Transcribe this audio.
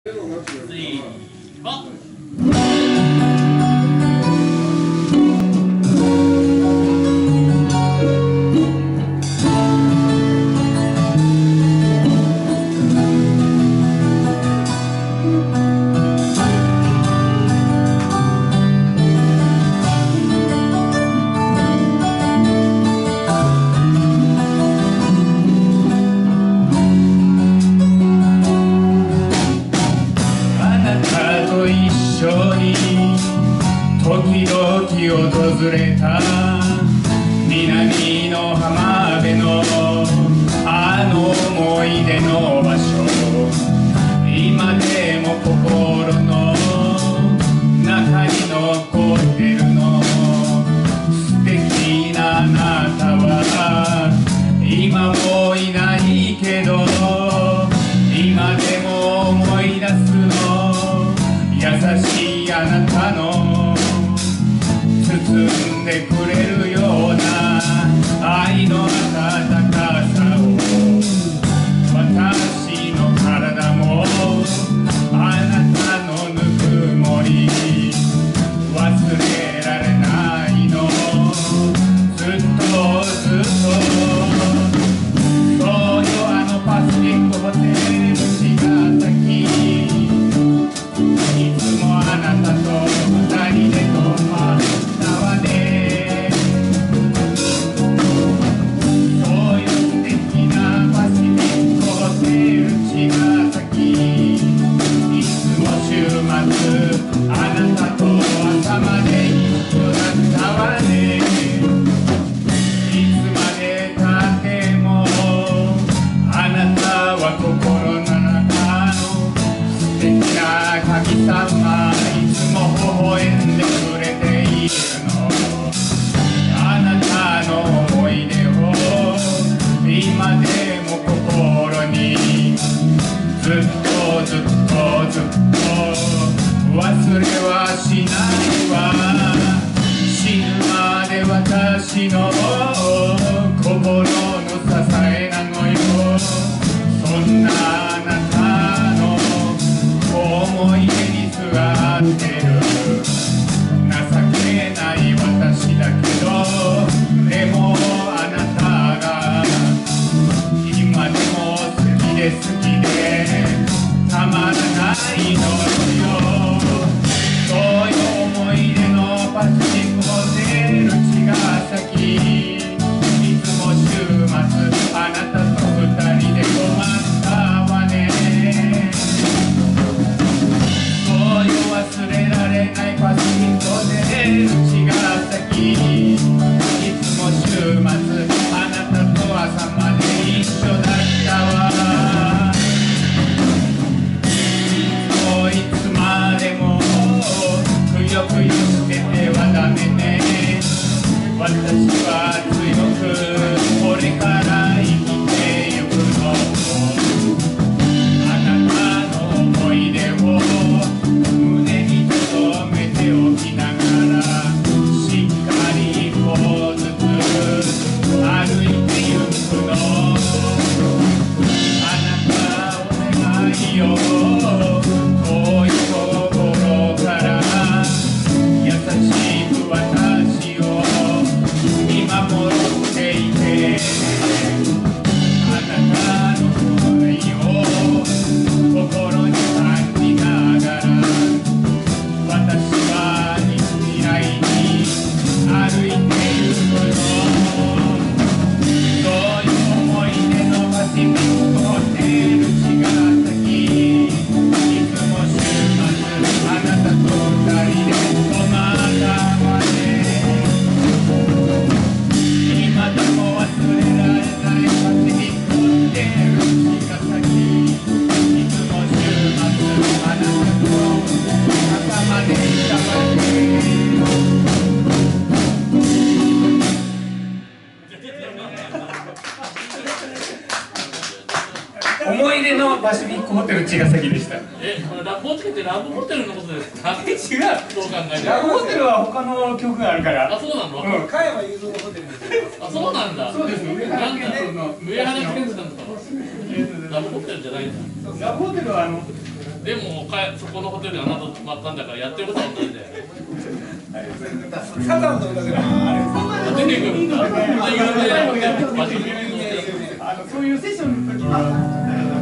訪れた南の浜辺のあの思い出の場所、今でも心の中に残ってるの。素敵なあなたは今もいないけど、今でも思い出すの。優しいあなたの包んでくれるような愛の温かさを、私の体もあなたのぬくもり忘れられないの。ずっとずっとそうよ、あのパシフィックホテル茅ヶ崎、いつもあなたと二人で泊まる忘れはしないわ。死ぬまで私の心の支えなのよ。そんなあなたの思い出にすがってる情けない私だけど、でもあなたが今でも好きで好きでたまらないのよ。そういう思い出のパシフィックホテル茅ヶ崎、いつも週末あなたと二人で泊まったわね。そういう忘れられないパシフィックホテル茅ヶ崎、いつも週末あなたと朝まで一緒だったわ。いつまでもくよくよしててはダメね。私は強くこれから生きてゆくの。あなたの思い出を胸に留めておきながら、しっかり一歩ずつ歩いてゆくの。あなたお願いよ、遠い心から優しく私を見守っていて、あなたの愛を心に感じながら、私は未来に歩いてゆくの。そういう思い出のパシフィックホテル茅ヶ崎、いつも週末あなたと二人で泊まったわね。今でも忘れられないパシフィックホテル茅ヶ崎、いつも週末あなたと朝までいたわね。思い出のパシフィックホテル茅ヶ崎でした。 ラブホテルってラブホテルのことですか？ 違う。 どう考えてラブホテルは他の曲があるから。 あ、そうなの？ 加山雄三のホテルです。 あ、そうなんだ。 そうです。上原健の上原健さんとか。ラブホテルじゃないんだ。 ラブホテルはでもそこのホテルであなた泊まったんだからやってることは同じだよね。 サザンの歌では出てくるんだ。 そういうセッションの時は